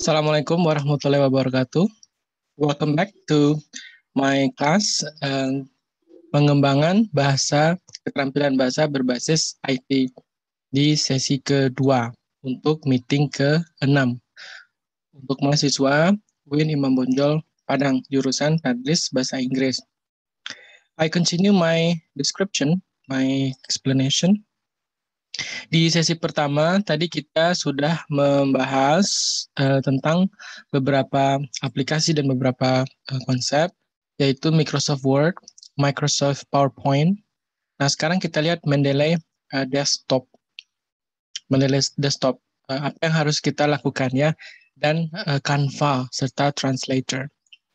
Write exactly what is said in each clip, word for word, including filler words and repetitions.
Assalamualaikum warahmatullahi wabarakatuh. Welcome back to my class, uh, pengembangan bahasa, keterampilan bahasa berbasis I T di sesi kedua untuk meeting ke enam. Untuk mahasiswa, Win Imam Bonjol, Padang, jurusan Tadris Bahasa Inggris. I continue my description, my explanation. Di sesi pertama, tadi kita sudah membahas uh, tentang beberapa aplikasi dan beberapa uh, konsep, yaitu Microsoft Word, Microsoft PowerPoint. Nah, sekarang kita lihat Mendeley uh, Desktop. Mendeley Desktop, uh, apa yang harus kita lakukan ya, dan uh, Canva, serta Translator.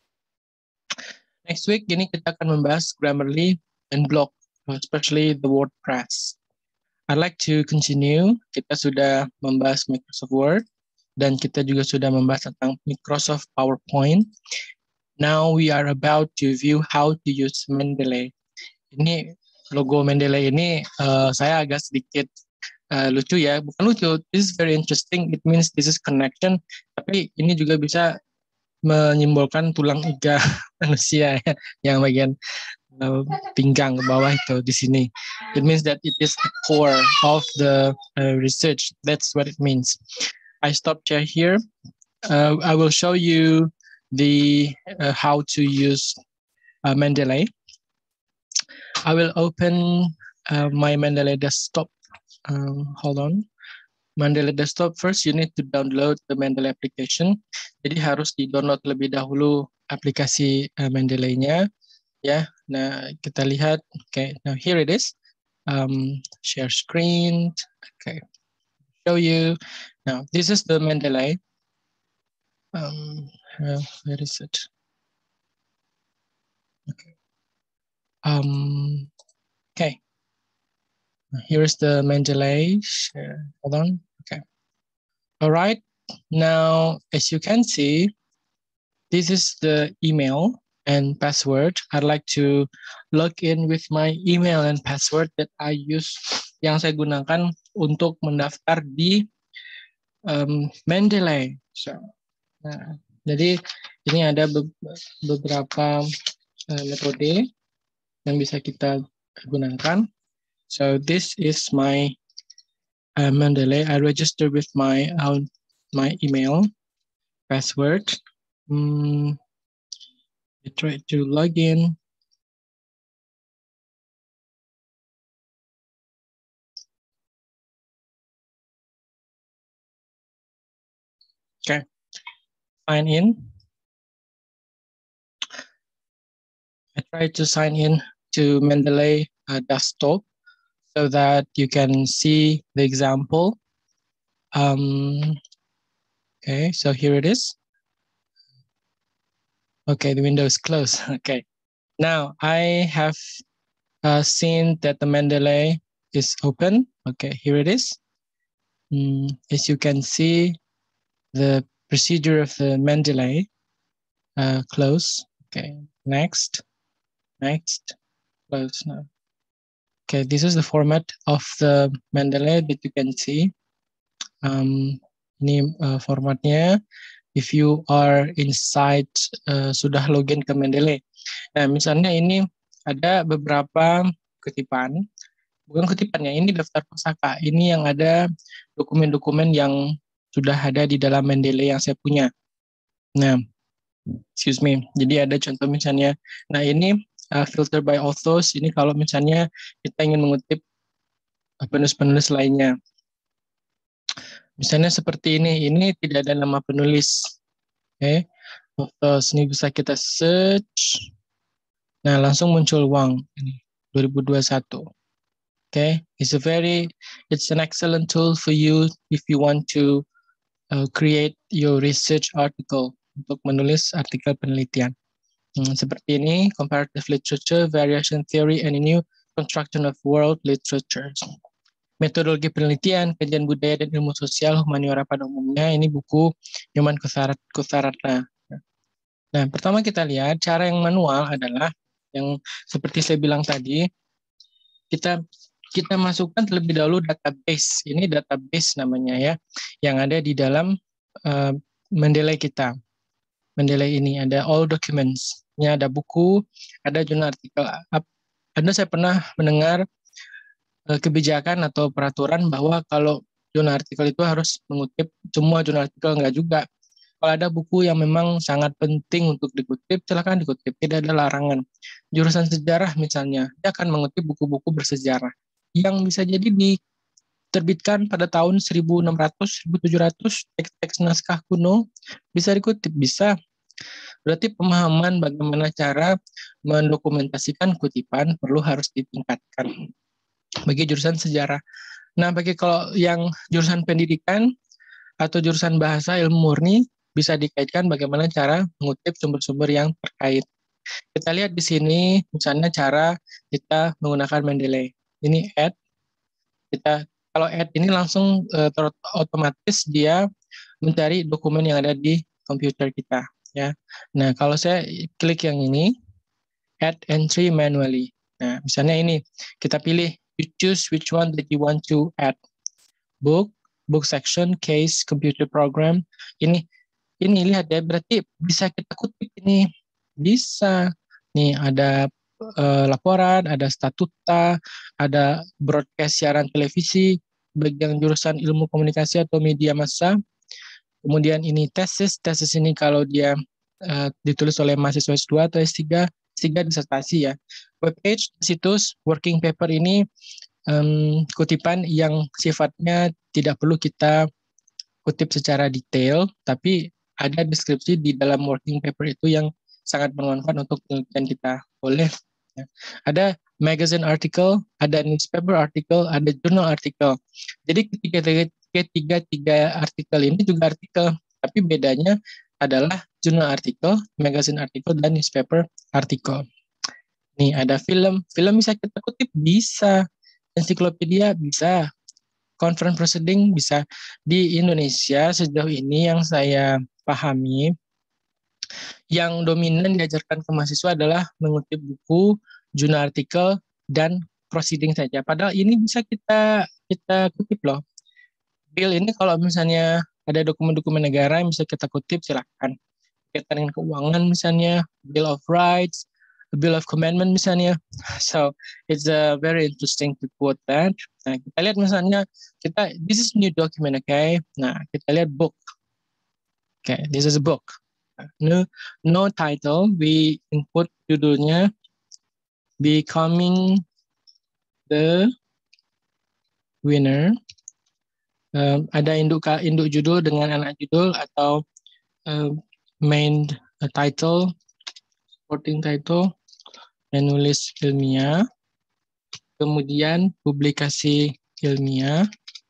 Next week, ini kita akan membahas Grammarly and Blog, especially the WordPress. I'd like to continue. Kita sudah membahas Microsoft Word dan kita juga sudah membahas tentang Microsoft PowerPoint. Now we are about to view how to use Mendeley. Ini logo Mendeley ini uh, saya agak sedikit uh, lucu ya, bukan lucu. This is very interesting. It means this is connection. Tapi ini juga bisa menyimbolkan tulang iga manusia ya, yang bagian Uh, pinggang ke bawah itu di sini. It means that it is the core of the uh, research. That's what it means. I stop share here. Uh, I will show you the uh, how to use uh, Mendeley. I will open uh, my Mendeley desktop. Um, hold on. Mendeley desktop, first you need to download the Mendeley application. Jadi harus di-download lebih dahulu aplikasi uh, Mendeley-nya. Ya, nah kita lihat. Okay, now here it is. Um, share screen. Okay, show you. Now this is the Mendeley. Um, uh, where is it? Okay. Um, okay. Here is the Mendeley. Share. Hold on. Okay. All right. Now, as you can see, this is the email and password. I'd like to log in with my email and password that I use, yang saya gunakan untuk mendaftar di um, Mendeley. So, nah, jadi ini ada be beberapa uh, metode yang bisa kita gunakan. So this is my uh, Mendeley. I register with my own my email password. Hmm. I try to log in. Okay, sign in. I try to sign in to Mendeley uh, desktop so that you can see the example. Um, okay, so here it is. Okay, the window is closed. Okay, now I have uh, seen that the Mendeley is open. Okay, here it is. Mm, as you can see, the procedure of the Mendeley uh, close. Okay, next, next, close now. Okay, this is the format of the Mendeley that you can see. Um, ini uh, formatnya. If you are inside, uh, sudah login ke Mendeley. Nah, misalnya ini ada beberapa kutipan, bukan kutipannya, ini daftar pusaka. Ini yang ada dokumen-dokumen yang sudah ada di dalam Mendeley yang saya punya. Nah, excuse me, jadi ada contoh misalnya, nah ini uh, filter by authors, ini kalau misalnya kita ingin mengutip penulis-penulis lainnya. Misalnya seperti ini, ini tidak ada nama penulis. Oke, okay. Terus ini bisa kita search. Nah, langsung muncul Wang ini dua ribu dua puluh satu. Oke, okay. It's a very, it's an excellent tool for you if you want to uh, create your research article, untuk menulis artikel penelitian. Hmm, seperti ini, comparative literature, variation theory, and a new construction of world literature. Metodologi penelitian, kajian budaya dan ilmu sosial, humaniora pada umumnya, ini buku Nyoman Kusarata. Nah, pertama kita lihat cara yang manual adalah yang seperti saya bilang tadi, kita kita masukkan terlebih dahulu database. Ini database namanya ya, yang ada di dalam uh, Mendeley kita. Mendeley ini ada all documents. Ini ada buku, ada jurnal artikel. Ada saya pernah mendengar eh, kebijakan atau peraturan bahwa kalau jurnal artikel itu harus mengutip semua jurnal artikel, enggak juga. Kalau ada buku yang memang sangat penting untuk dikutip, silakan dikutip, tidak ada larangan. Jurusan sejarah misalnya, dia akan mengutip buku-buku bersejarah yang bisa jadi diterbitkan pada tahun seribu enam ratus, seribu tujuh ratus, teks-teks naskah kuno, bisa dikutip, bisa. Berarti pemahaman bagaimana cara mendokumentasikan kutipan perlu harus ditingkatkan bagi jurusan sejarah. Nah, bagi kalau yang jurusan pendidikan atau jurusan bahasa ilmu murni, bisa dikaitkan bagaimana cara mengutip sumber-sumber yang terkait. Kita lihat di sini, misalnya cara kita menggunakan Mendeley. Ini add, kita kalau add ini langsung uh, otomatis dia mencari dokumen yang ada di komputer kita. Ya. Nah, kalau saya klik yang ini, add entry manually. Nah, misalnya ini, kita pilih, you choose which one that you want to add. Book, book section, case, computer program. Ini ini lihat ya, berarti bisa kita kutip ini. Bisa. Nih ada uh, laporan, ada statuta, ada broadcast siaran televisi bagi yang jurusan ilmu komunikasi atau media massa. Kemudian ini tesis, tesis ini kalau dia uh, ditulis oleh mahasiswa S dua atau S tiga, S tiga disertasi ya. Webpage, situs, working paper ini um, kutipan yang sifatnya tidak perlu kita kutip secara detail, tapi ada deskripsi di dalam working paper itu yang sangat bermanfaat untuk penelitian kita. Boleh. Ya. Ada magazine article, ada newspaper article, ada journal article. Jadi ketiga ketiga tiga artikel ini juga artikel, tapi bedanya adalah journal article, magazine article, dan newspaper article. Nih ada film, film bisa kita kutip, bisa. Ensiklopedia bisa, conference proceeding bisa. Di Indonesia sejauh ini yang saya pahami, yang dominan diajarkan ke mahasiswa adalah mengutip buku, jurnal artikel, dan proceeding saja. Padahal ini bisa kita kita kutip loh. Bill ini kalau misalnya ada dokumen-dokumen negara yang bisa kita kutip, silakan. Kaitan dengan keuangan misalnya, Bill of Rights, Bill of Commandment misalnya. So it's a very interesting to quote that. Nah, kita lihat misalnya kita this is new document, okay? Nah, kita lihat book. Okay, this is a book. No, no title. We input judulnya Becoming the Winner. Um, ada induk induk judul dengan anak judul atau um, main title, supporting title. Menulis ilmiah, kemudian publikasi ilmiah,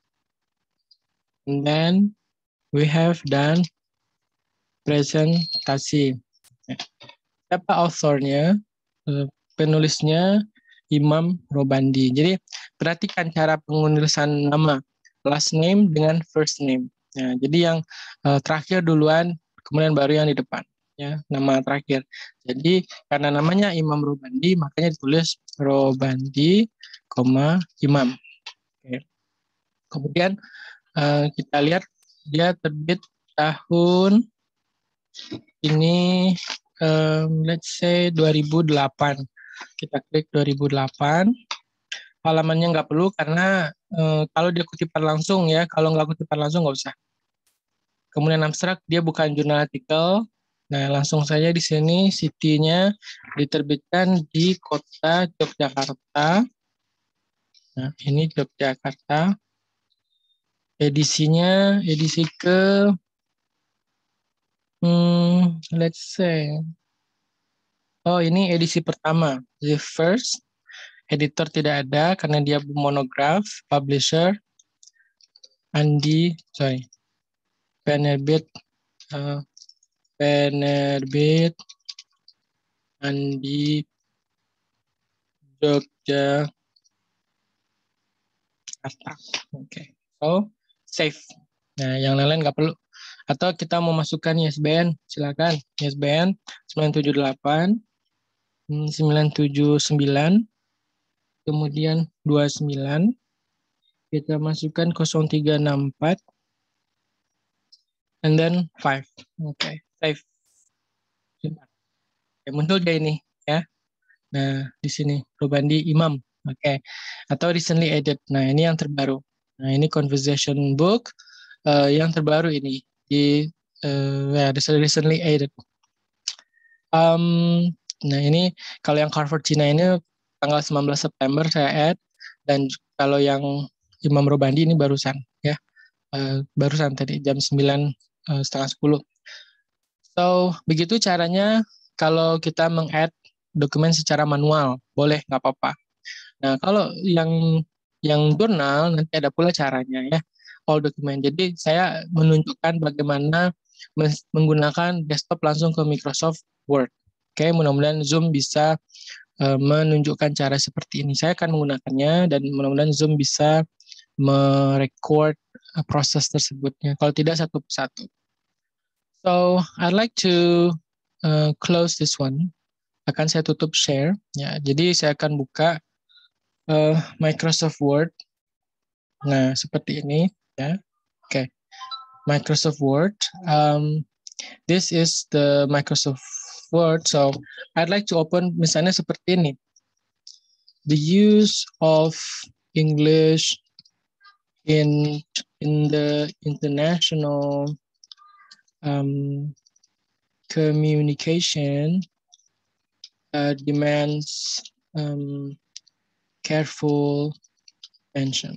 and then we have done presentasi. Siapa authornya? Penulisnya Imam Robandi. Jadi perhatikan cara penulisan nama, last name dengan first name. Nah, jadi yang uh, terakhir duluan, kemudian baru yang di depan. Ya, nama terakhir. Jadi karena namanya Imam Robandi, makanya ditulis Robandi, koma Imam. Oke. Kemudian uh, kita lihat dia terbit tahun ini, um, let's say dua ribu delapan. Kita klik dua ribu delapan. Halamannya nggak perlu karena uh, kalau dia kutipan langsung ya, kalau nggak kutipan langsung nggak usah. Kemudian abstrak dia bukan jurnal artikel. Nah, langsung saja di sini city-nya diterbitkan di kota Yogyakarta. Nah, ini Yogyakarta. Edisinya edisi ke hmm, let's say. Oh, ini edisi pertama. The first. Editor tidak ada karena dia monograf. Publisher Andi, sorry. Penerbit uh, Penerbit Andi Jogja. Oke, okay. So save. Nah, yang lain nggak perlu. Atau kita mau masukkan I S B N, silakan. I S B N sembilan tujuh delapan sembilan tujuh sembilan kemudian dua puluh sembilan. Kita masukkan nol tiga enam empat and then five. Oke, okay. Save. Oke, muncul dia ini ya. Nah, di sini Robandi Imam. Oke. Okay. Atau recently added. Nah, ini yang terbaru. Nah, ini conversation book uh, yang terbaru ini di uh, ya, recently added. Um, nah, ini kalau yang Harvard Cina ini tanggal sembilan belas September saya add, dan kalau yang Imam Robandi ini barusan ya. Uh, barusan tadi jam sembilan uh, setengah sepuluh. So, begitu caranya kalau kita meng-add dokumen secara manual, boleh, nggak apa-apa. Nah, kalau yang yang jurnal nanti ada pula caranya ya, all dokumen. Jadi saya menunjukkan bagaimana menggunakan desktop langsung ke Microsoft Word. Oke, mudah-mudahan Zoom bisa uh, menunjukkan cara seperti ini. Saya akan menggunakannya dan mudah-mudahan Zoom bisa merecord uh, proses tersebutnya. Kalau tidak satu persatu. So, I'd like to uh, close this one. Akan saya tutup share. Ya, jadi saya akan buka uh, Microsoft Word. Nah, seperti ini. Ya, oke. Okay. Microsoft Word. Um, this is the Microsoft Word. So, I'd like to open misalnya seperti ini. The use of English in in the international um, communication uh, demands um, careful attention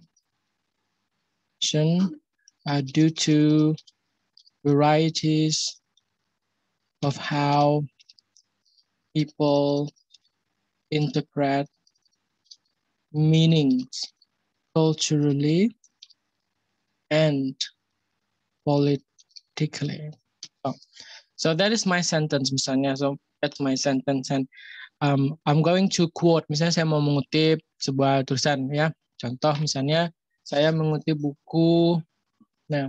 uh, due to varieties of how people interpret meanings culturally and politically. Oh. So that is my sentence misalnya. So that's my sentence, and um, I'm going to quote. Misalnya saya mau mengutip sebuah tulisan ya. Contoh misalnya saya mengutip buku. Nah,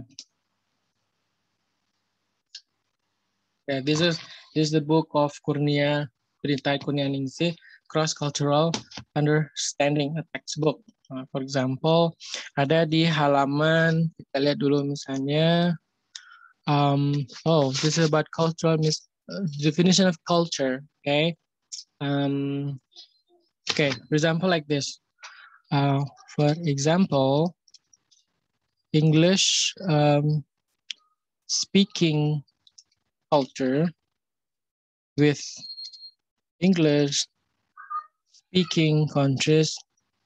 yeah, this is this is the book of Kurnia Brintai Kurnianingsih, Cross Cultural Understanding, a textbook. Uh, for example, ada di halaman, kita lihat dulu misalnya. Um, oh, this is about cultural mis uh, definition of culture. Okay. Um, okay. For example, like this. Uh, for example, English um, speaking culture with English speaking countries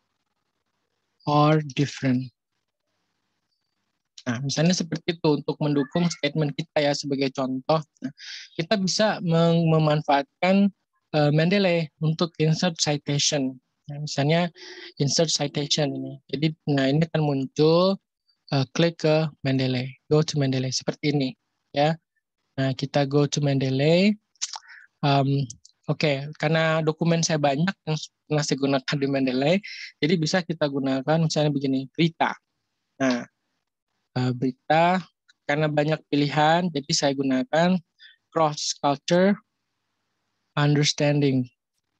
are different. Nah, misalnya seperti itu untuk mendukung statement kita ya sebagai contoh. Nah, kita bisa mem memanfaatkan uh, Mendeley untuk insert citation. Nah, misalnya insert citation ini. Jadi, nah ini akan muncul uh, klik ke Mendeley, go to Mendeley seperti ini, ya. Nah, kita go to Mendeley. Um, Oke, okay. Karena dokumen saya banyak yang pernah saya gunakan di Mendeley, jadi bisa kita gunakan misalnya begini, berita. Nah, uh, berita karena banyak pilihan, jadi saya gunakan cross culture understanding.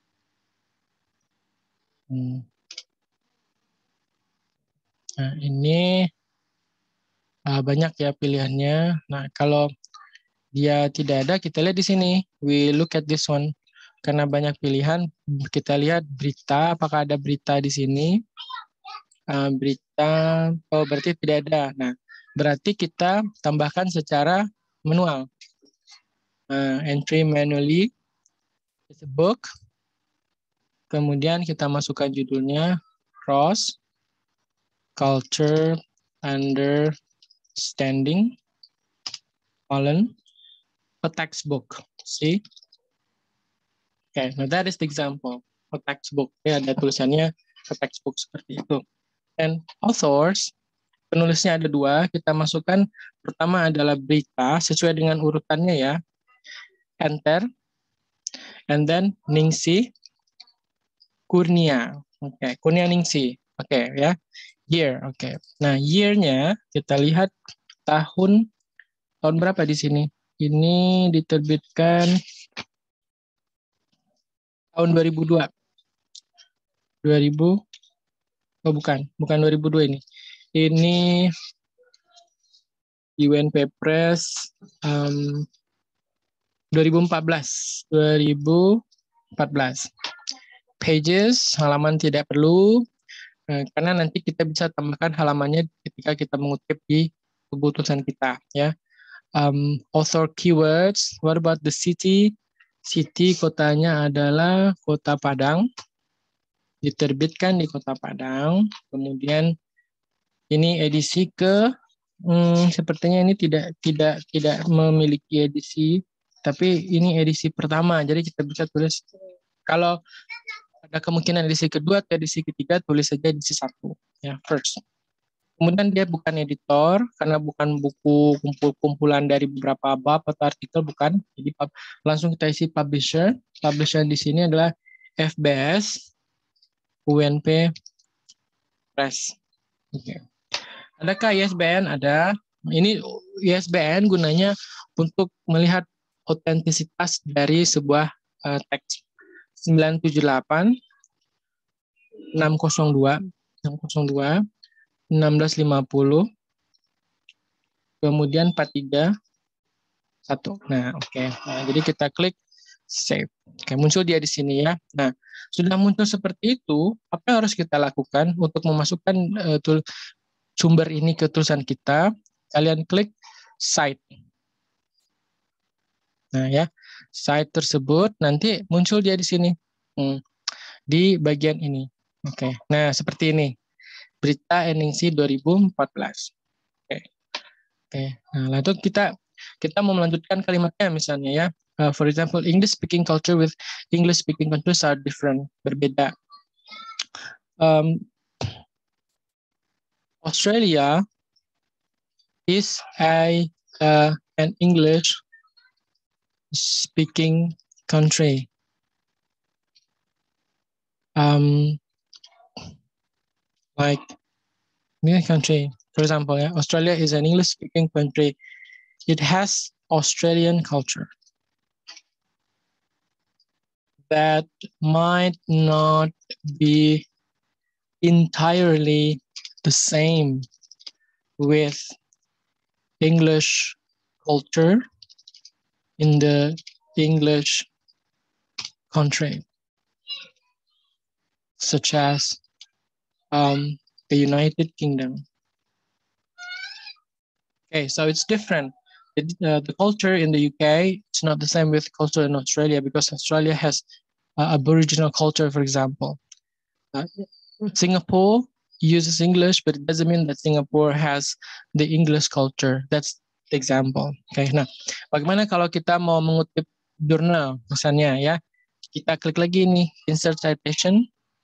Hmm. Nah, ini uh, banyak ya pilihannya. Nah, kalau dia tidak ada, kita lihat di sini. We look at this one. Karena banyak pilihan, kita lihat berita, apakah ada berita di sini. Uh, berita, oh berarti tidak ada. Nah, berarti kita tambahkan secara manual. Uh, entry manually, it's a book. Kemudian kita masukkan judulnya, Cross Culture Understanding, colon, a textbook. See? Okay, now that is the example. A textbook. Ya, ada tulisannya a textbook seperti itu. And authors, penulisnya ada dua. Kita masukkan pertama adalah berita sesuai dengan urutannya ya. Enter. And then Ningsih Kurnia. Oke, okay. Kurnianingsih. Oke okay, ya. Year. Oke. Okay. Nah, year-nya kita lihat tahun tahun berapa di sini? Ini diterbitkan tahun dua ribu dua. dua ribu Oh bukan, bukan dua ribu dua ini. Ini U N P Press um, dua ribu empat belas. Pages, halaman tidak perlu, eh, karena nanti kita bisa tambahkan halamannya ketika kita mengutip di buku tulisan kita, ya. Um, author keywords, what about the city? City, kotanya adalah Kota Padang, diterbitkan di Kota Padang. Kemudian ini edisi ke, hmm, sepertinya ini tidak tidak tidak memiliki edisi, tapi ini edisi pertama, jadi kita bisa tulis. Kalau ada kemungkinan edisi kedua atau edisi ketiga, tulis saja edisi satu, ya, first. Kemudian dia bukan editor, karena bukan buku kumpul-kumpulan dari beberapa bab atau artikel, bukan. Jadi langsung kita isi publisher. Publisher di sini adalah F B S, U N P Press. Oke. Okay. Adakah I S B N? Ada. Ini I S B N gunanya untuk melihat otentisitas dari sebuah uh, teks. sembilan tujuh delapan, enam nol dua, enam nol dua, enam belas lima puluh, kemudian empat tiga satu. Nah, oke. Okay. Nah, jadi kita klik save. Oke, okay, muncul dia di sini ya. Nah, sudah muncul seperti itu, apa yang harus kita lakukan untuk memasukkan uh, tul sumber ini ke tulisan kita? Kalian klik cite. Nah, ya. Site tersebut nanti muncul dia di sini. Hmm. Di bagian ini. Oke. Okay. Nah, seperti ini. Berita N I C dua ribu empat belas. Oke. Okay. Oke. Okay. Nah, lalu kita kita mau melanjutkan kalimatnya misalnya ya. Uh, for example, English speaking culture with English speaking countries are different. Berbeda. Um, Australia is a uh, an English speaking country. Um, like this country, for example, yeah, Australia is an English speaking country. It has Australian culture that might not be entirely the same with English culture in the English country, such as um, the United Kingdom. Okay, so it's different. It, uh, the culture in the U K, it's not the same with culture in Australia, because Australia has uh, Aboriginal culture, for example. Uh, Singapore uses English, but it doesn't mean that Singapore has the English culture. That's the example. Okay, nah, bagaimana kalau kita mau mengutip jurnal, misalnya ya, kita klik lagi nih, insert citation,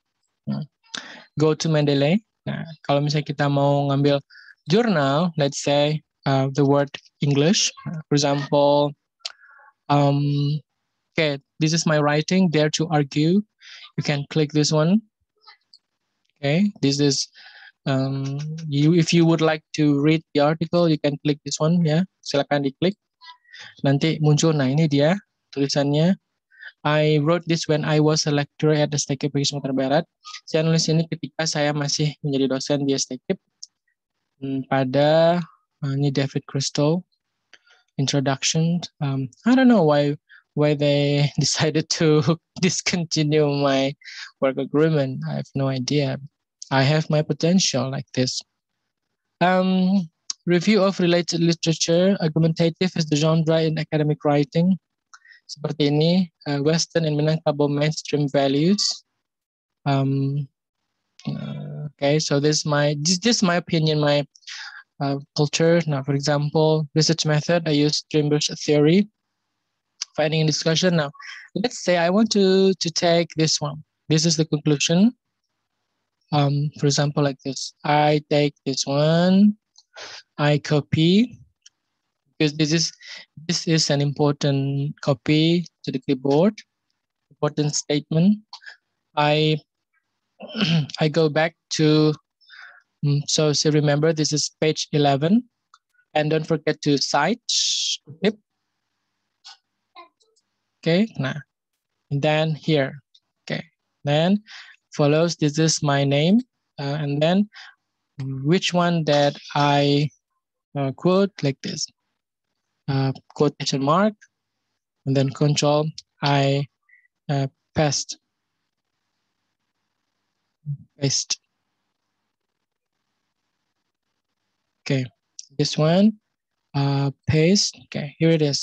go to Mendeley. Nah, kalau misalnya kita mau ngambil jurnal, let's say uh, the word English, for example, um, okay, this is my writing, Dare to Argue. You can click this one. Okay, this is um, you. If you would like to read the article, you can click this one ya. Silakan diklik. Nanti muncul. Nah, ini dia tulisannya. I wrote this when I was a lecturer at the S T K I P Sumatera Barat. Saya nulis ini ketika saya masih menjadi dosen di S T K I P hmm, pada uh, ini David Crystal introduction. Um, I don't know why why they decided to discontinue my work agreement. I have no idea. I have my potential like this. Um, review of related literature. Argumentative is the genre in academic writing. Seperti ini, uh, Western and Minangkabau mainstream values. Um, uh, okay, so this is my this, this is my opinion, my uh, culture. Now, for example, research method, I use Chambers theory. Finding and discussion. Now, let's say I want to to take this one. This is the conclusion. Um, for example, like this. I take this one. I copy. Because this is this is an important copy to the clipboard, important statement. I I go back to so so remember this is page eleven, and don't forget to cite. Yep. Okay, nah, and then here. Okay, then follows this is my name, uh, and then which one that I uh, quote like this, uh, quotation mark, and then control I uh, paste, paste. Okay, this one, uh, paste. Okay, here it is.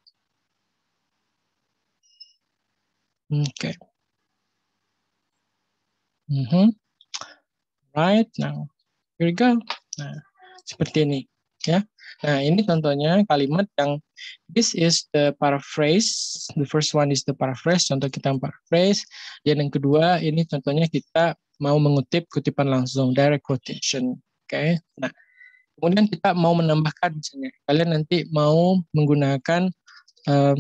Okay. Mm-hmm. Right now, here we go. Nah, seperti ini, ya. Nah, ini contohnya kalimat yang this is the paraphrase. The first one is the paraphrase. Contoh kita paraphrase. Dan yang kedua ini contohnya kita mau mengutip kutipan langsung, direct quotation. Oke. Okay? Nah, kemudian kita mau menambahkan misalnya, kalian nanti mau menggunakan um,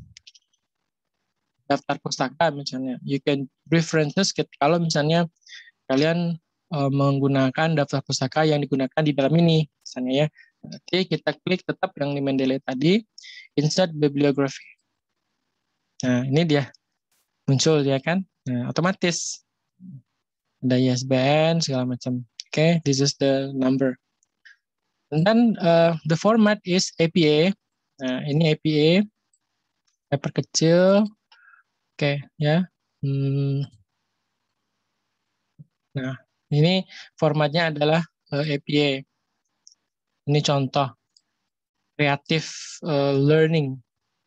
daftar pustaka misalnya. You can references kalau misalnya kalian uh, menggunakan daftar pustaka yang digunakan di dalam ini misalnya ya. Nanti kita klik tetap yang di Mendeley tadi, insert bibliography. Nah, ini dia muncul ya kan. Nah, otomatis ada I S B N segala macam. Oke, okay, this is the number. And then uh, the format is A P A. Nah, ini A P A. Paper kecil. Oke, okay, ya. Hmm. Nah, ini formatnya adalah uh, A P A. Ini contoh creative uh, learning.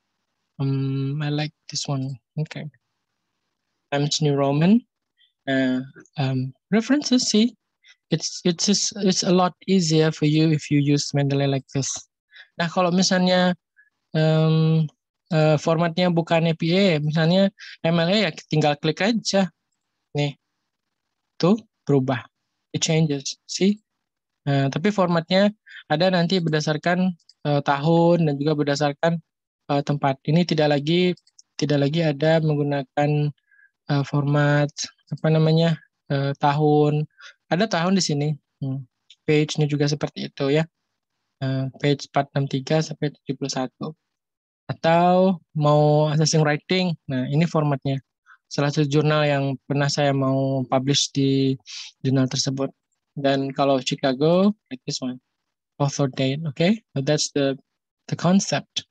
Um, I like this one. Okay. Times New Roman. Uh, um, references. See, it's it's just, it's a lot easier for you if you use Mendeley like this. Nah, kalau misalnya um, uh, formatnya bukan A P A, misalnya M L A ya tinggal klik aja. Nih, tuh berubah. It changes. See. Nah, tapi formatnya ada nanti berdasarkan uh, tahun dan juga berdasarkan uh, tempat. Ini tidak lagi tidak lagi ada menggunakan uh, format apa namanya uh, tahun. Ada tahun di sini. Hmm. Page-nya juga seperti itu ya. Uh, page empat enam tiga sampai tujuh puluh satu. Atau mau assessing writing. Nah, ini formatnya. Salah satu jurnal yang pernah saya mau publish di jurnal tersebut. Dan kalau Chicago, like this one, author date, okay? So that's the the concept.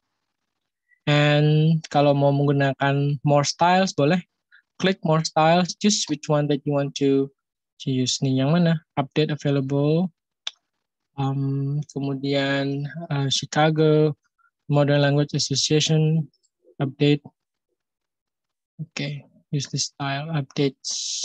And kalau mau menggunakan more styles, boleh klik more styles, choose which one that you want to to use. Nih yang mana? Update available. Um, kemudian uh, Chicago Modern Language Association update. Okay, use this style updates.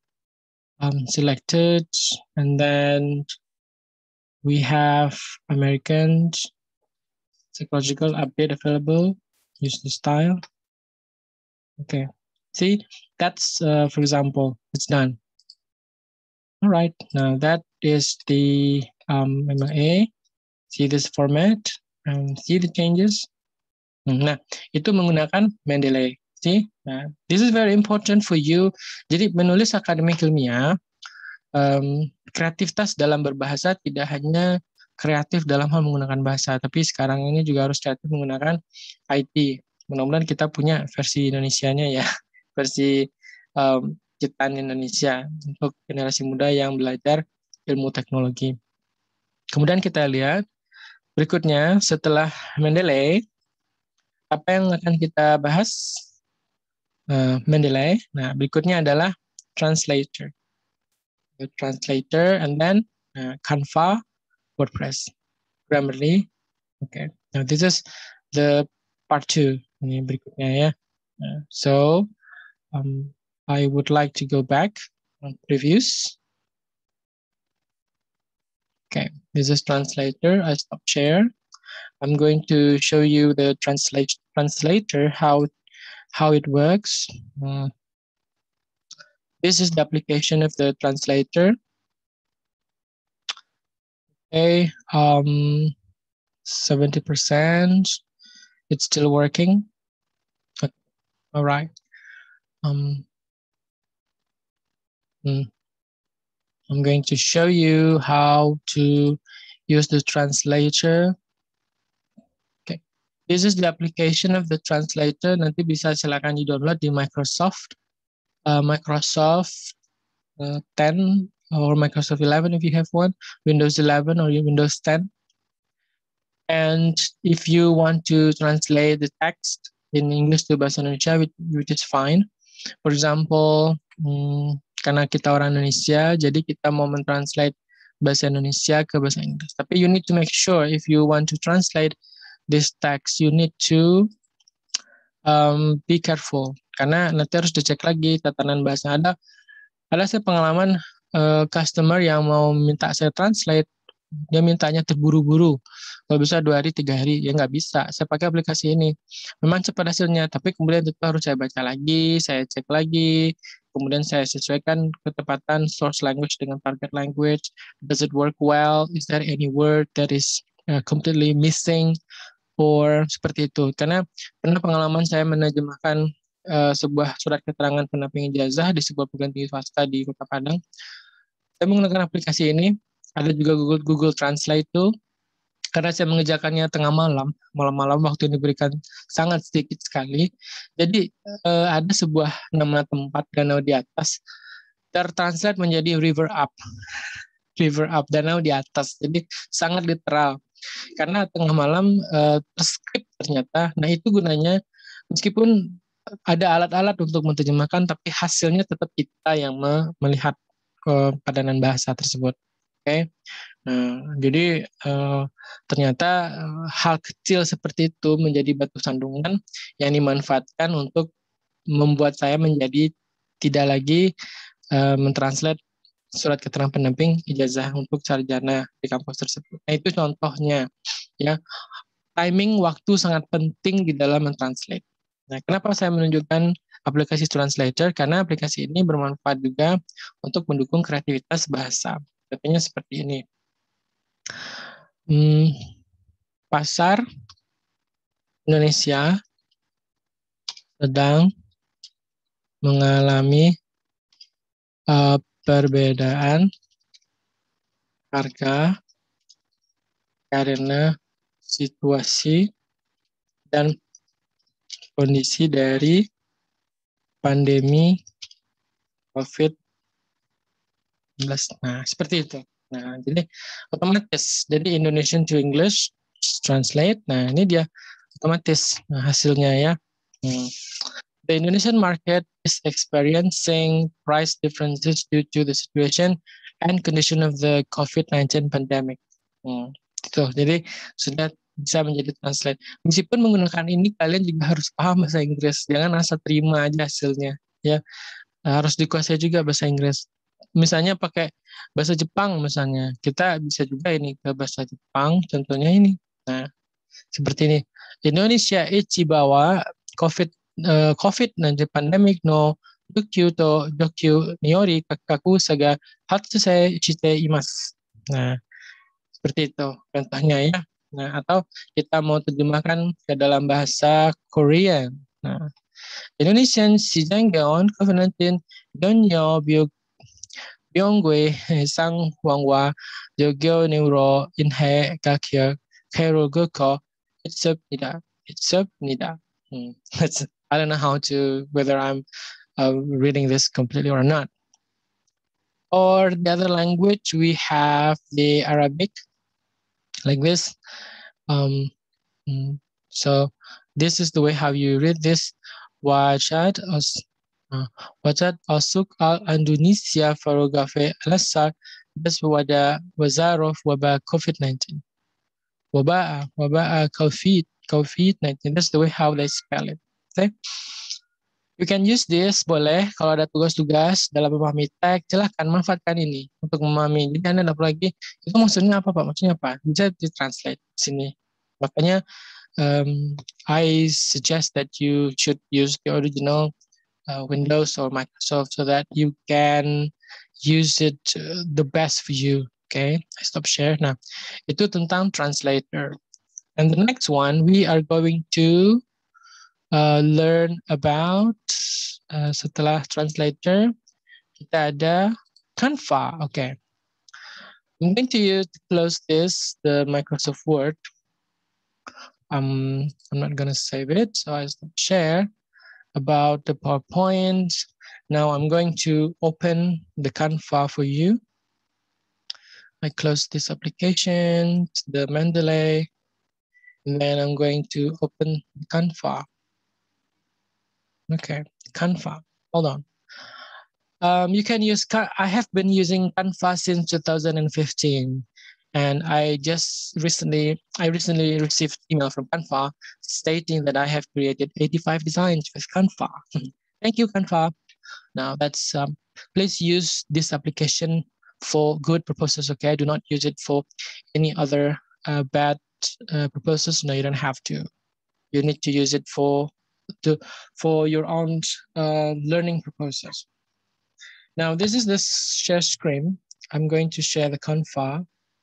Um, selected, and then we have American psychological update available. Use the style. Okay, see, that's uh, for example, it's done. All right, now that is the um, M L A. See this format and see the changes. Nah, itu menggunakan Mendeley. See, nah, this is very important for you. Jadi menulis akademik ilmiah, um, kreativitas dalam berbahasa tidak hanya kreatif dalam hal menggunakan bahasa, tapi sekarang ini juga harus kreatif menggunakan I T. Mudah-mudahan kita punya versi Indonesianya ya, versi um, ciptaan Indonesia untuk generasi muda yang belajar ilmu teknologi. Kemudian kita lihat berikutnya setelah Mendeley, apa yang akan kita bahas? Uh, Mendeley. Nah, berikutnya adalah translator. The translator, and then uh, Canva, WordPress, Grammarly. Okay, now this is the part two. Ini berikutnya ya. Uh, so um, I would like to go back on previews. Okay, this is translator. I stop share. I'm going to show you the translate translator how how it works. Uh, this is the application of the translator. Okay, um, seventy percent. It's still working. Okay. All right. Um, I'm going to show you how to use the translator. Okay. This is the application of the translator. Nanti bisa silakan di-download di Microsoft, uh, Microsoft uh, ten or Microsoft eleven if you have one, Windows eleven or Windows ten. And if you want to translate the text in English to bahasa Indonesia, which, which is fine. For example, hmm, karena kita orang Indonesia, jadi kita mau mentranslate bahasa Indonesia ke bahasa Inggris. Tapi you need to make sure if you want to translate this text, you need to um, be careful. Karena nanti harus dicek lagi tatanan bahasa. Ada ada saya pengalaman uh, customer yang mau minta saya translate, dia mintanya terburu-buru. Kalau bisa dua hari, tiga hari, ya nggak bisa. Saya pakai aplikasi ini. Memang cepat hasilnya, tapi kemudian itu harus saya baca lagi, saya cek lagi, kemudian saya sesuaikan ketepatan source language dengan target language. Does it work well? Is there any word that is uh, completely missing? Or seperti itu. Karena pernah pengalaman saya menerjemahkan uh, sebuah surat keterangan penamping ijazah di sebuah perguruan tinggi swasta di Kota Padang. Saya menggunakan aplikasi ini. Ada juga Google Google Translate itu. Karena saya mengerjakannya tengah malam, malam-malam waktu yang diberikan sangat sedikit sekali. Jadi uh, ada sebuah nama tempat danau di atas tertranslate menjadi river up. River up, danau di atas. Jadi sangat literal. Karena tengah malam uh, terskrip ternyata. Nah itu gunanya meskipun ada alat-alat untuk menerjemahkan, tapi hasilnya tetap kita yang me melihat uh, padanan bahasa tersebut. Oke, okay? Nah jadi uh, ternyata uh, hal kecil seperti itu menjadi batu sandungan yang dimanfaatkan untuk membuat saya menjadi tidak lagi uh, mentranslate surat keterangan pendamping ijazah untuk sarjana di kampus tersebut. Nah itu contohnya, ya. Timing waktu sangat penting di dalam mentranslate. Nah, kenapa saya menunjukkan aplikasi Translator? Karena aplikasi ini bermanfaat juga untuk mendukung kreativitas bahasa. Contohnya seperti ini. Hmm, pasar Indonesia sedang mengalami uh, perbedaan harga karena situasi dan kondisi dari pandemi covid sembilan belas. Nah, seperti itu. Nah, jadi otomatis. Jadi Indonesian to English translate. Nah, ini dia otomatis nah, hasilnya ya. Hmm. The Indonesian market is experiencing price differences due to the situation and condition of the covid sembilan belas pandemic. Hmm. Gitu. Jadi sudah bisa menjadi translate. Meskipun menggunakan ini kalian juga harus paham bahasa Inggris. Jangan asal terima aja hasilnya. Ya, harus dikuasai juga bahasa Inggris. Misalnya pakai bahasa Jepang misalnya. Kita bisa juga ini ke bahasa Jepang. Contohnya ini. Nah, seperti ini. Indonesia ichibawa COVID uh, covid sembilan belas pandemic no dokyu to dokyu niori kakaku saga hatsuse shite imasu. Nah, seperti itu contohnya ya. Nah, atau kita mau terjemahkan ke dalam bahasa Korea. Nah, Indonesian 시장경 코비드 연료 병괴 상황과 여겨내로 인해 가격 회로가 있습니다. 있습니다. Hmm. I don't know how to whether I'm uh, reading this completely or not. Or the other language, we have the Arabic, like this. Um, so this is the way how you read this. Wajad as uh, Wajad asuk al Indonesia farogafe alasar bas wada wazarof waba covid nineteen. Waba waba COVID COVID nineteen. That's the way how they spell it. Okay. You can use this, boleh kalau ada tugas-tugas dalam memahami teks, silahkan manfaatkan ini untuk memahami. Jadi Anda dapat lagi, itu maksudnya apa Pak? Maksudnya apa? Bisa di-translate di sini. Makanya um, I suggest that you should use the original uh, Windows or Microsoft so that you can use it uh, the best for you. Okay, I stop share. Nah, itu tentang translator. And the next one, we are going to Uh, learn about uh, setelah translator kita ada Canva. Okay, I'm going to use to close this the Microsoft Word. Um, I'm not gonna save it, so I stop share about the PowerPoint. Now I'm going to open the Canva for you. I close this application, the Mendeley. And then I'm going to open Canva. Okay, Canva. Hold on. Um, you can use, I have been using Canva since two thousand fifteen. And I just recently, I recently received email from Canva stating that I have created eighty-five designs with Canva. Thank you, Canva. Now that's, um, please use this application for good purposes, okay? Do not use it for any other uh, bad uh, purposes. No, you don't have to. You need to use it for, to, for your own uh, learning purposes. Now, this is the share screen. I'm going to share the Canva.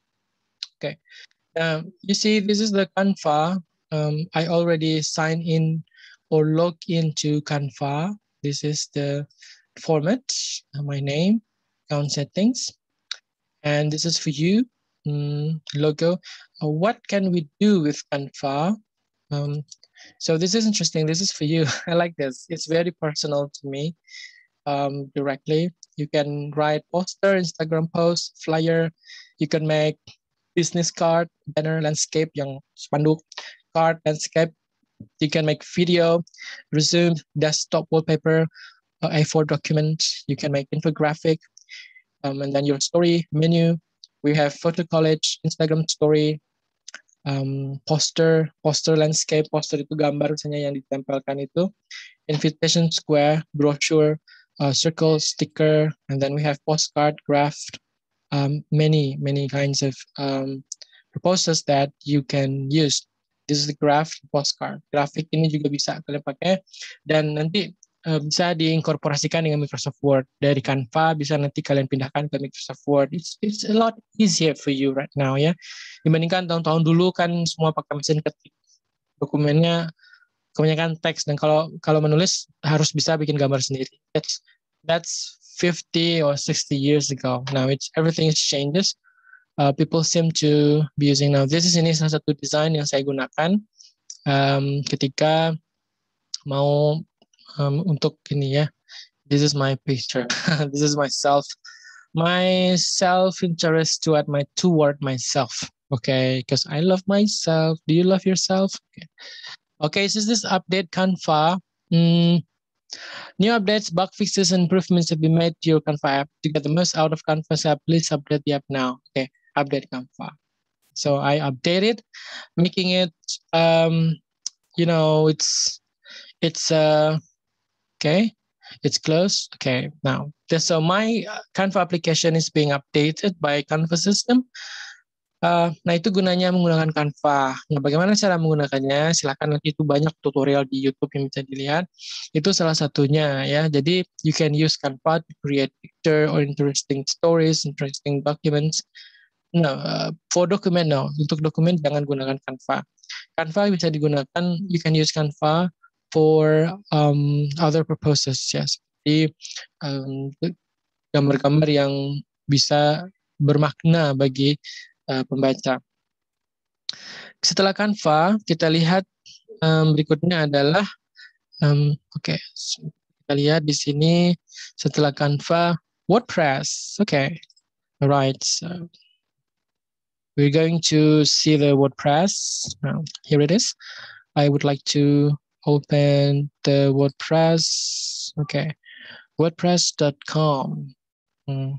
Okay. Now, you see, this is the Canva. Um, I already signed in or log into Canva. This is the format, my name, account settings. And this is for you, mm, logo. Uh, what can we do with Canva? Um, so this is interesting. This is for you. I like this. It's very personal to me. Um, directly. You can write poster, Instagram post, flyer. You can make business card, banner, landscape, yang spanduk, card, landscape. You can make video, resume, desktop wallpaper, uh, A four document. You can make infographic, um, and then your story menu. We have photo collage, Instagram story, um, poster, poster landscape, poster itu gambar misalnya yang ditempelkan itu, invitation square, brochure, uh, circle, sticker, and then we have postcard, graph, um, many, many kinds of um, proposals that you can use. This is the graph, postcard. Grafik ini juga bisa kalian pakai, dan nanti uh, bisa diinkorporasikan dengan Microsoft Word. Dari Canva bisa nanti kalian pindahkan ke Microsoft Word. It's, it's a lot easier for you right now ya. Dibandingkan tahun-tahun dulu kan semua pakai mesin ketik. Dokumennya kebanyakan teks, dan kalau kalau menulis harus bisa bikin gambar sendiri. That's that's fifty or sixty years ago. Now it's everything is changes. Uh, people seem to be using now. This is ini salah satu desain yang saya gunakan um, ketika mau um, untuk ini ya. This is my picture. This is myself. My self interest to add my two word myself. Okay, because I love myself. Do you love yourself? Okay. Okay, so this update Canva. Mm, new updates, bug fixes, and improvements have been made to your Canva app. To get the most out of Canva's app, please update the app now. Okay, update Canva. So I updated, making it, um, you know, it's, it's, uh, okay, it's closed. Okay, now, so my Canva application is being updated by Canva system. Uh, nah, itu gunanya menggunakan Canva. Nah, bagaimana cara menggunakannya? Silakan, nanti itu banyak tutorial di YouTube yang bisa dilihat. Itu salah satunya ya. Jadi, you can use Canva to create picture or interesting stories, interesting documents. No, uh, for document no. Untuk dokumen jangan gunakan Canva. Canva bisa digunakan, you can use Canva for um, other purposes ya. Seperti um, gambar-gambar yang bisa bermakna bagi Uh, pembaca. Setelah Canva, kita lihat um, berikutnya adalah, um, oke, okay. Kita lihat di sini setelah Canva, WordPress. Oke, okay. Alright. So we're going to see the WordPress. Now, here it is. I would like to open the WordPress. Okay, WordPress dot com. Hmm.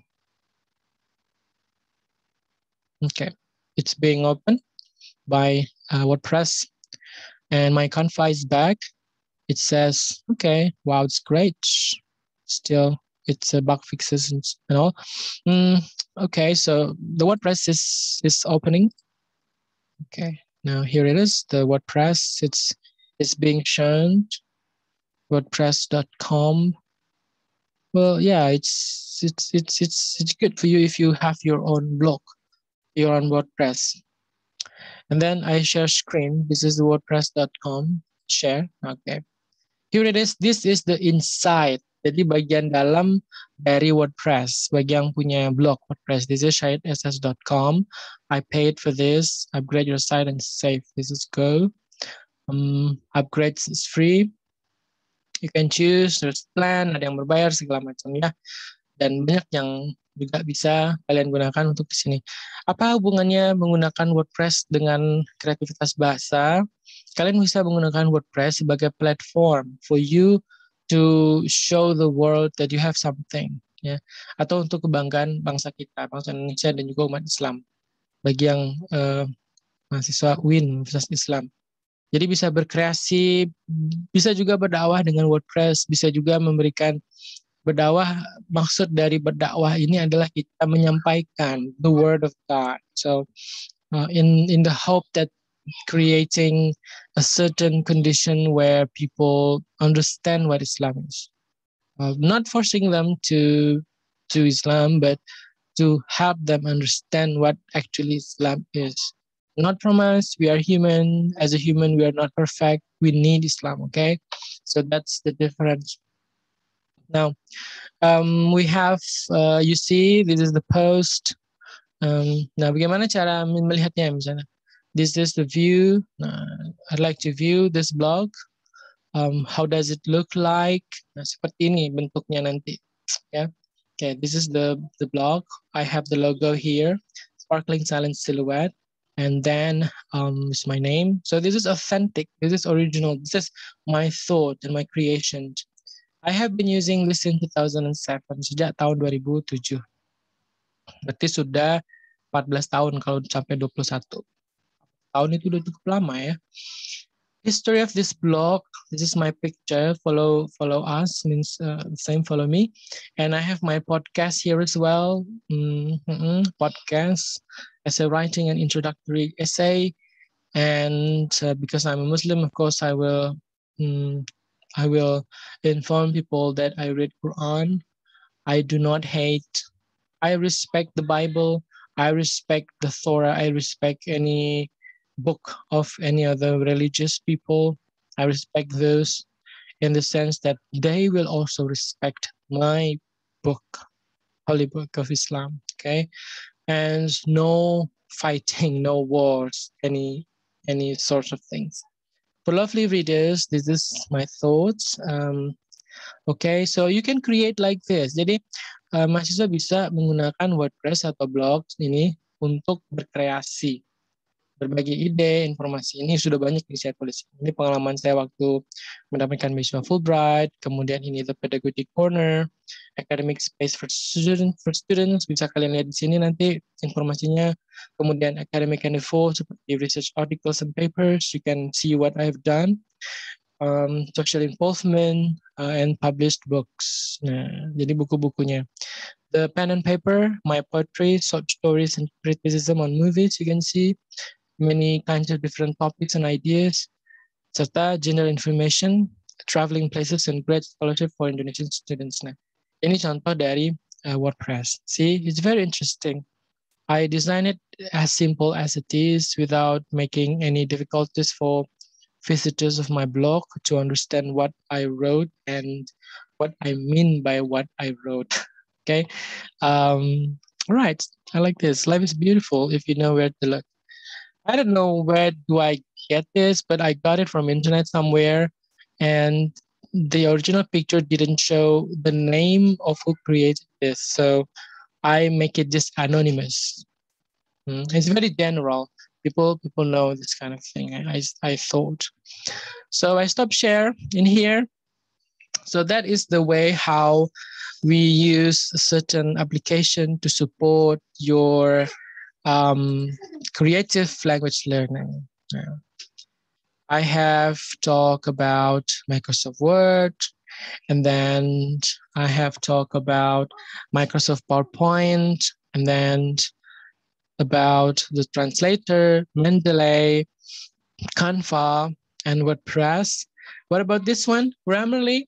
Okay, it's being opened by uh, WordPress, and my Canva is back. It says, okay, wow, it's great. Still, it's a uh, bug fixes and, and all. Mm, okay, so the WordPress is is opening. Okay, now here it is, the WordPress. It's it's being shown. WordPress dot com. Well, yeah, it's it's it's it's it's good for you if you have your own blog, your own WordPress. And then I share screen. This is the WordPress dot com. Share. Okay. Here it is. This is the inside. Jadi bagian dalam dari WordPress. Bagi yang punya blog WordPress. This is shahid s s dot com. I paid for this. Upgrade your site and save. This is go. Um, upgrades is free. You can choose. There's plan. Ada yang berbayar segala macam ya. Dan banyak yang juga bisa kalian gunakan untuk di sini. Apa hubungannya menggunakan WordPress dengan kreativitas bahasa? Kalian bisa menggunakan WordPress sebagai platform for you to show the world that you have something, ya, atau untuk kebanggaan bangsa kita, bangsa Indonesia dan juga umat Islam. Bagi yang uh, mahasiswa U I N, Universitas Islam. Jadi bisa berkreasi, bisa juga berdakwah dengan WordPress, bisa juga memberikan berdakwah. Maksud dari berdakwah ini adalah kita menyampaikan the word of God. So uh, in in the hope that creating a certain condition where people understand what Islam is, uh, not forcing them to to Islam, but to help them understand what actually Islam is. Not from us, we are human. As a human, we are not perfect. We need Islam, okay? So that's the difference. Now, um, we have, uh, you see, this is the post. Um, nah, bagaimana cara melihatnya misalnya? This is the view. Nah, I'd like to view this blog. Um, how does it look like? Nah, seperti ini bentuknya nanti, ya. Okay, this is the the blog. I have the logo here, Sparkling Silent Silhouette, and then um, is my name. So this is authentic. This is original. This is my thought and my creation. I have been using this in two thousand seven, sejak tahun dua ribu tujuh. Berarti sudah empat belas tahun kalau sampai dua puluh satu. Tahun itu udah cukup lama ya. History of this blog. This is my picture. Follow follow us means uh, same follow me. And I have my podcast here as well. Mm-hmm. Podcast, essay writing and introductory essay. And uh, because I'm a Muslim, of course, I will mm, I will inform people that I read Quran. I do not hate. I respect the Bible. I respect the Torah. I respect any book of any other religious people. I respect those in the sense that they will also respect my book, Holy Book of Islam. Okay, and no fighting, no wars, any any sorts of things. For lovely readers, this is my thoughts. Um, okay, so you can create like this. Jadi uh, mahasiswa bisa menggunakan WordPress atau blog ini untuk berkreasi. Berbagi ide, informasi ini sudah banyak di saya tulis. Ini pengalaman saya waktu mendapatkan beasiswa Fulbright, kemudian ini the Pedagogy Corner, Academic Space for Students, for students bisa kalian lihat di sini nanti informasinya. Kemudian academic info seperti research articles and papers, you can see what I've done. Um, social involvement uh, and published books. Nah, jadi buku-bukunya. The pen and paper, my poetry, short stories, and criticism on movies. You can see many kinds of different topics and ideas, serta general information, traveling places, and great scholarship for Indonesian students. Nah, ini contoh dari uh, WordPress. See, it's very interesting. I designed it as simple as it is without making any difficulties for visitors of my blog to understand what I wrote and what I mean by what I wrote. Okay. Um, all right. I like this. Life is beautiful if you know where to look. I don't know where do I get this, but I got it from internet somewhere, and the original picture didn't show the name of who created this, so I make it just anonymous. Mm, it's very general. People people know this kind of thing. I, I I thought. So I stopped share in here. So that is the way how we use a certain application to support your um, creative language learning. Yeah. I have talked about Microsoft Word, and then I have talked about Microsoft PowerPoint, and then about the translator, Mendeley, Canva, and WordPress. What about this one, Grammarly?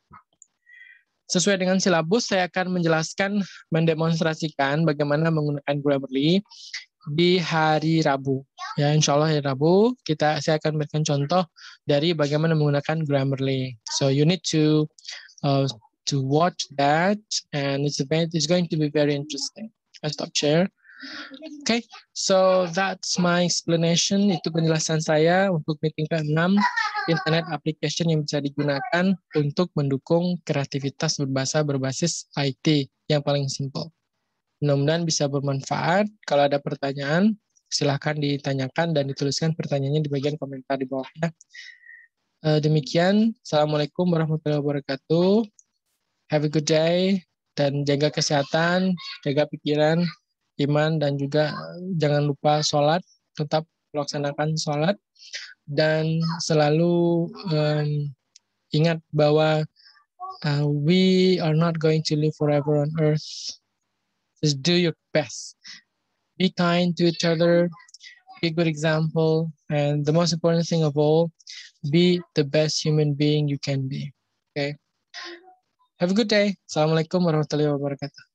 Sesuai dengan silabus, saya akan menjelaskan, mendemonstrasikan bagaimana menggunakan Grammarly di hari Rabu. Ya, insya Allah hari Rabu kita saya akan memberikan contoh dari bagaimana menggunakan Grammarly. So you need to uh, to watch that, and it's event is going to be very interesting. I stop share. Okay, so that's my explanation. Itu penjelasan saya untuk meeting keenam, internet application yang bisa digunakan untuk mendukung kreativitas berbahasa berbasis I T yang paling simple. Mudah-mudahan bisa bermanfaat. Kalau ada pertanyaan, silahkan ditanyakan dan dituliskan pertanyaannya di bagian komentar di bawahnya. Uh, demikian, Assalamualaikum warahmatullahi wabarakatuh. Have a good day, dan jaga kesehatan, jaga pikiran, iman, dan juga jangan lupa sholat, tetap melaksanakan sholat, dan selalu um, ingat bahwa uh, we are not going to live forever on earth. Just do your best. Be kind to each other, be a good example, and the most important thing of all, be the best human being you can be. Okay. Have a good day. Assalamualaikum warahmatullahi wabarakatuh.